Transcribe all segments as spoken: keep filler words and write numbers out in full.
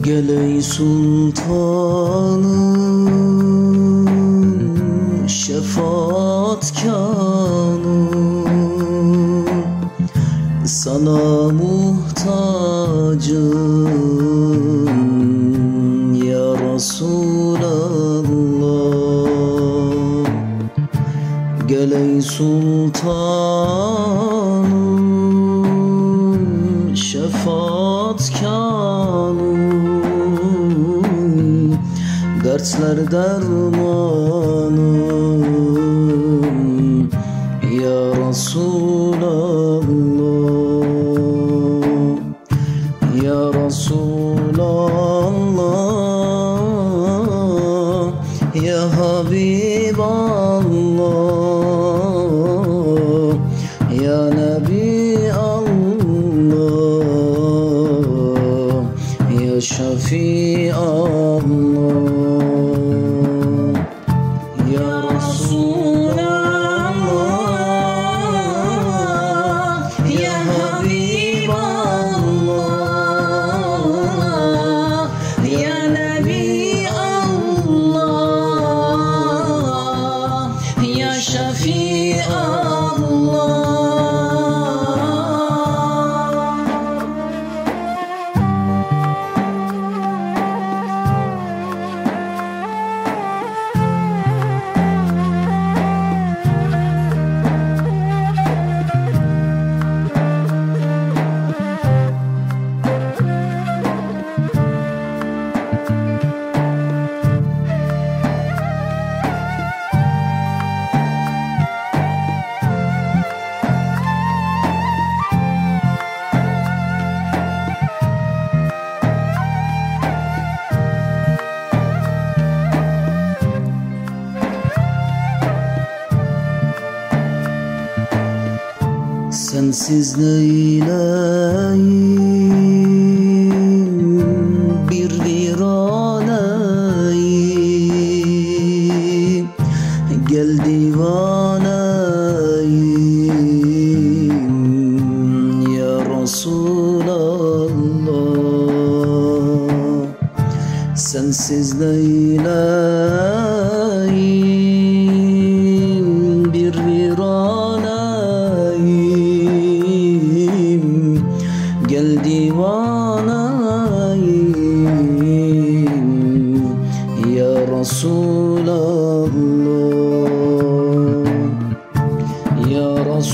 Gel ey sultanım, şefaatkanım, sana muhtacım ya Resulallah. Gel ey sultanım, şefaatkanım, dertler dermanım ya Resulallah. Ya Resulallah, ya Habiballah, ya Nebi Allah, ya Şefi Allah. Ya Resulallah, ya Habiballah, ya Nebi Allah, ya Şefi Allah. Sensiz neyleyim, bir viraneyim, gel divaneyim ya Resulallah. Sensiz neyleyim, bir viraneyim, gel divaneyim ya Resulallah. Ya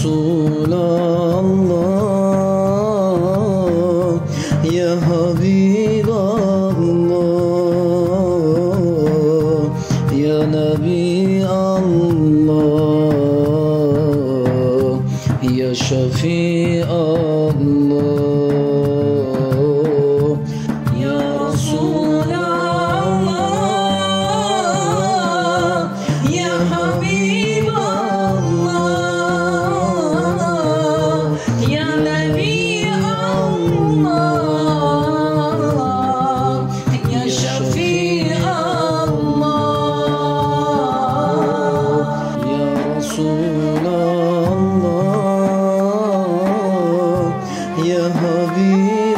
Resulallah, ya Habiballah, ya Nebi Allah, ya Şefi Allah. Ya Resulallah, ya Habiballah, ya Nebi Allah, ya Şefi Allah. Ya Resulallah, ya Habib